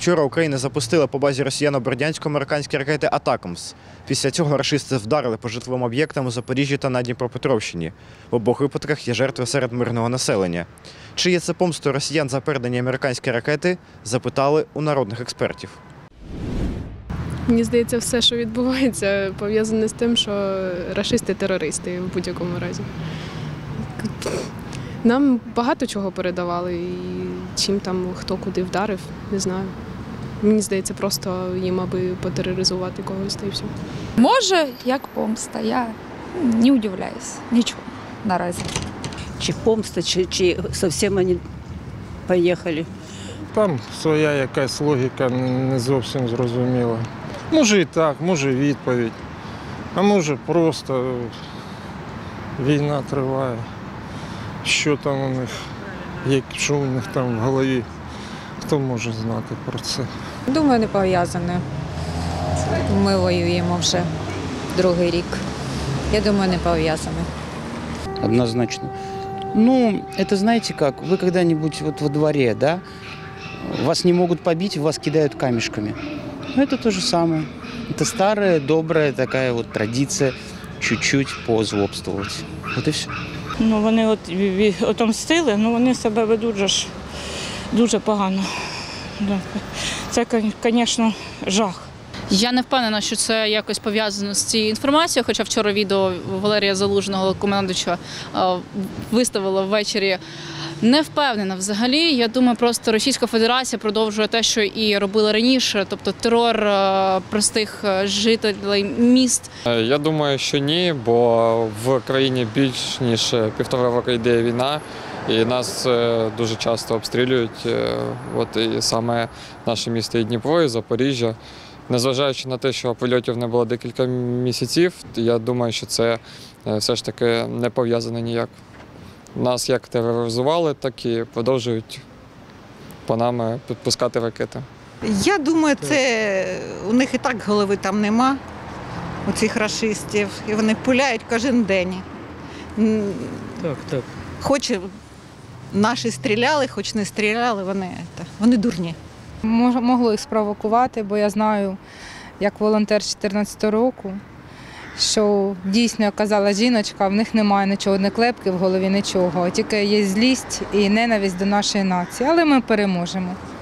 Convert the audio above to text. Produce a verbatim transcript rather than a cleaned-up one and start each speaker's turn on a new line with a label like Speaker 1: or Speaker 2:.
Speaker 1: Вчора Україна запустила по базі росіян бердянсько-американські ракети «Атакамс». Після цього рашисти вдарили по житловим об'єктам у Запоріжжі та на Дніпропетровщині. В обох випадках є жертви серед мирного населення. Чи є це помстою росіян за передані американські ракети, запитали у народних експертів.
Speaker 2: Мені здається, все, що відбувається, пов'язане з тим, що рашисти – терористи в будь-якому разі. Нам багато чого передавали, і чим там хто куди вдарив, не знаю. Мені здається, просто їм, аби потероризувати когось, та й все.
Speaker 3: Може, як помста. Я не удивляюсь. Нічого наразі.
Speaker 4: Чи помста, чи, чи зовсім вони поїхали.
Speaker 5: Там своя якась логіка не зовсім зрозуміла. Може і так, може відповідь, а може просто війна триває. Що там у них, як, що у них там в голові, хто може знати про це?
Speaker 6: Думаю, не пов'язане. Ми воюємо вже другий рік. Я думаю, не пов'язане.
Speaker 7: Однозначно. Ну, это знаете как, вы когда-нибудь вот во дворе, да, вас не могут побить, вас кидают камешками. Ну, это то же самое. Это старая, добрая такая вот традиция чуть-чуть позлобствовать. Вот и все.
Speaker 8: Ну, вони от отомстили, ну вони себе ведуть же ж дуже погано. Це, звісно, жах.
Speaker 9: Я не впевнена, що це якось пов'язано з цією інформацією, хоча вчора відео Валерія Залужного, командувача, виставила ввечері. Не впевнена взагалі. Я думаю, просто Російська Федерація продовжує те, що і робила раніше, тобто терор простих жителів міст.
Speaker 10: Я думаю, що ні, бо в країні більш ніж півтора року йде війна, і нас дуже часто обстрілюють. От і саме наше місто і Дніпро, і Запоріжжя. Незважаючи на те, що польотів не було декілька місяців, я думаю, що це все ж таки не пов'язано ніяк. Нас як тероризували, так і продовжують по нам підпускати ракети.
Speaker 11: Я думаю, це у них і так голови там нема, у цих рашистів, і вони пуляють кожен день.
Speaker 12: Так, так.
Speaker 11: Хоч наші стріляли, хоч не стріляли, вони, вони дурні.
Speaker 6: Могло їх спровокувати, бо я знаю, як волонтер з чотирнадцятого року, що дійсно, як казала жіночка, в них немає нічого, не клепки в голові, нічого, тільки є злість і ненависть до нашої нації. Але ми переможемо.